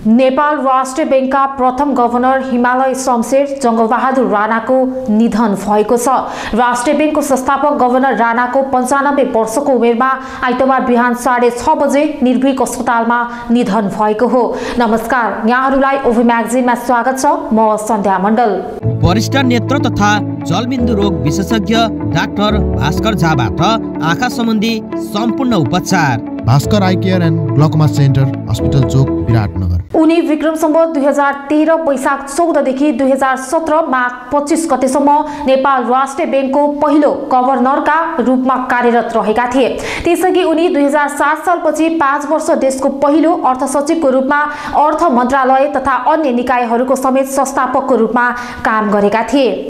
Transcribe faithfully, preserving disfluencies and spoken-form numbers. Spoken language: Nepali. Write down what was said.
नेपाल राष्ट्र बैंकका प्रथम गभर्नर हिमालय शमशेर जंगबहादुर राणाको निधन भएको छ। राष्ट्र बैंकको संस्थापक गभर्नर राणाको पन्चानब्बे वर्षको उमेरमा आइतबार बिहान साढे छ बजे निर्भीक अस्पतालमा निधन भएको हो। नमस्कार, यहाँहरूलाई ओभी म्यागजिनमा स्वागत छ। म सन्ध्या मण्डल। वरिष्ठ नेत्र तथा जलबिन्दु रोग विशेषज्ञ डाक्टर भास्कर झाबाट आँखा सम्बन्धी सम्पूर्ण उपचार। Bhaskar eye care and glaucoma centre, hospital Chowk, Biratnagar. उनी विक्रम सम्वत दुई हजार तेह्र वैशाख चौध देखि दुई हजार सत्र माघ पच्चीस गतेसम्म नेपाल राष्ट्र बैंकको पहिलो गभर्नरका रूपमा कार्यरत रहेका थिए। त्यसअघि उनी दुई हजार सात सालपछि पाँच वर्ष देशको पहिलो अर्थ सचिवको रूपमा अर्थ मन्त्रालय तथा अन्य निकायहरूको समेत संस्थापकको रूपमा काम गरेका थिए।